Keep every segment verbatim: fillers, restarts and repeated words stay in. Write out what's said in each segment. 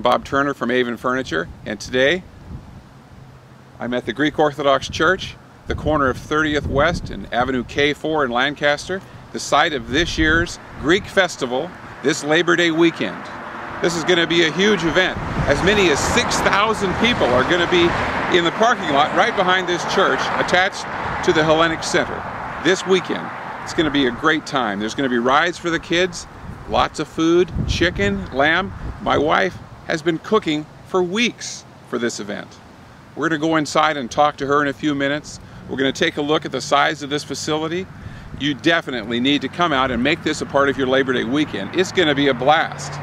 I'm Bob Turner from Avon Furniture, and today I'm at the Greek Orthodox Church, the corner of thirtieth West and Avenue K four in Lancaster, the site of this year's Greek Festival this Labor Day weekend. This is going to be a huge event. As many as six thousand people are going to be in the parking lot right behind this church attached to the Hellenic Center this weekend. It's going to be a great time. There's going to be rides for the kids, lots of food, chicken, lamb. My wife has been cooking for weeks for this event. We're going to go inside and talk to her in a few minutes. We're going to take a look at the size of this facility. You definitely need to come out and make this a part of your Labor Day weekend. It's going to be a blast.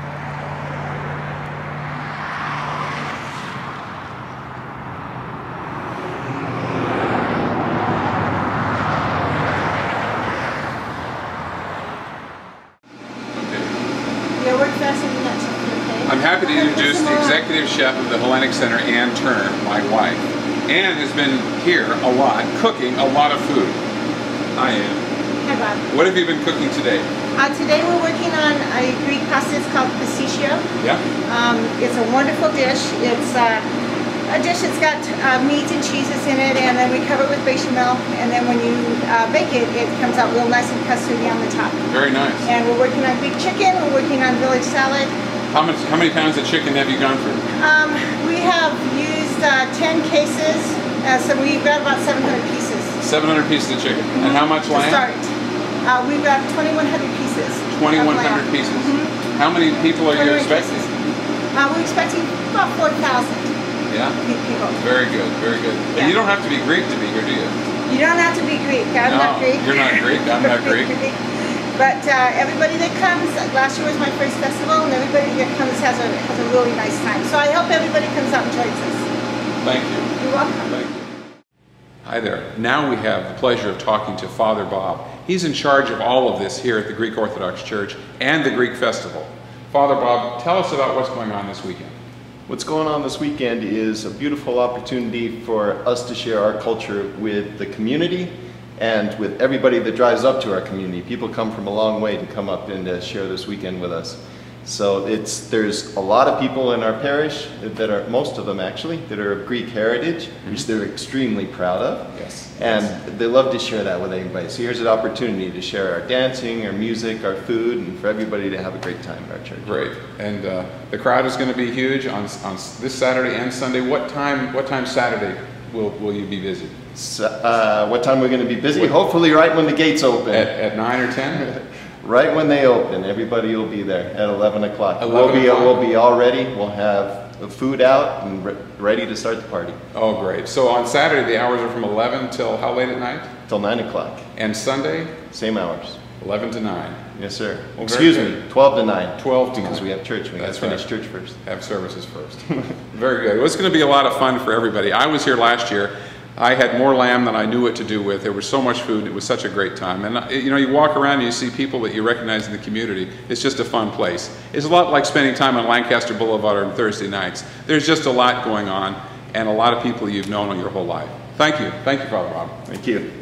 I'm happy to introduce the executive chef of the Hellenic Center, Ann Turner, my wife. Ann has been here a lot, cooking a lot of food. Hi, Ann. Hi, Bob. What have you been cooking today? Uh, today we're working on a Greek pasta. It's called pastisio. Yeah. Um, it's a wonderful dish. It's uh, a dish that's got uh, meat and cheeses in it, and then we cover it with bechamel, and then when you uh, bake it, it comes out real nice and custardy on the top. Very nice. And we're working on Greek chicken. We're working on village salad. How much? How many pounds of chicken have you gone through? Um, we have used uh, ten cases, uh, so we've got about seven hundred pieces. seven hundred pieces of chicken. Mm-hmm. And how much to lamb? Start. Uh, we've got twenty-one hundred pieces. twenty-one hundred pieces. Mm-hmm. How many people are you expecting? Uh, we're expecting about four thousand. Yeah. People. Very good. Very good. Yeah. And you don't have to be Greek to be here, do you? You don't have to be Greek. I'm no, not Greek. You're not Greek. I'm not Greek. But uh, everybody that comes, last year was my first festival, and everybody that comes has a, has a really nice time. So I hope everybody comes out and joins us. Thank you. You're welcome. Thank you. Hi there. Now we have the pleasure of talking to Father Bob. He's in charge of all of this here at the Greek Orthodox Church and the Greek Festival. Father Bob, tell us about what's going on this weekend. What's going on this weekend is a beautiful opportunity for us to share our culture with the community and with everybody that drives up to our community. People come from a long way to come up and uh, share this weekend with us. So it's there's a lot of people in our parish that are, most of them actually, that are of Greek heritage, mm-hmm. which they're extremely proud of. Yes. And yes. they love to share that with everybody. So here's an opportunity to share our dancing, our music, our food, and for everybody to have a great time in our church. Great. And uh, the crowd is going to be huge on, on this Saturday and Sunday. What time, what time Saturday will, will you be busy? So, uh, what time we're going to be busy? What? Hopefully right when the gates open. At, at nine or ten? Right when they open, everybody will be there at eleven o'clock. eleven We'll be, o'clock. we'll be all ready. We'll have the food out and re ready to start the party. Oh, great. So on Saturday, the hours are from eleven till how late at night? Till nine o'clock. And Sunday? Same hours. eleven to nine. Yes, sir. Well, Excuse me, twelve to nine. twelve to nine. Because we have church. We got to finish right. church first. Have services first. Very good. Well, it's going to be a lot of fun for everybody. I was here last year. I had more lamb than I knew what to do with. There was so much food. It was such a great time. And you know, you walk around and you see people that you recognize in the community. It's just a fun place. It's a lot like spending time on Lancaster Boulevard on Thursday nights. There's just a lot going on and a lot of people you've known your whole life. Thank you. Thank you, Father Bob. Thank you.